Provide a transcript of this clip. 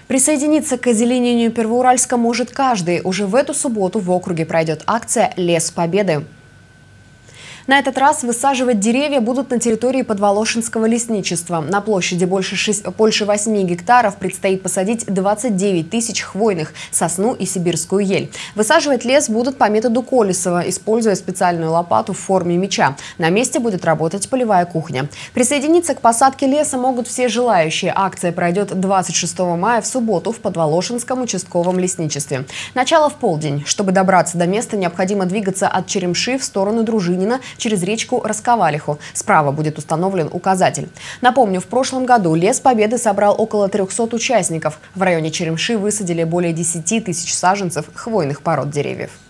Присоединиться к озеленению Первоуральска может каждый. Уже в эту субботу в округе пройдет акция «Лес Победы». На этот раз высаживать деревья будут на территории Подволошинского лесничества. На площади больше 8 гектаров предстоит посадить 29 тысяч хвойных, сосну и сибирскую ель. Высаживать лес будут по методу Колесова, используя специальную лопату в форме меча. На месте будет работать полевая кухня. Присоединиться к посадке леса могут все желающие. Акция пройдет 26 мая в субботу в Подволошинском участковом лесничестве. Начало в полдень. Чтобы добраться до места, необходимо двигаться от Черемши в сторону Дружинина через речку Расковалиху. Справа будет установлен указатель. Напомню, в прошлом году Лес Победы собрал около 300 участников. В районе Черемши высадили более 10 тысяч саженцев хвойных пород деревьев.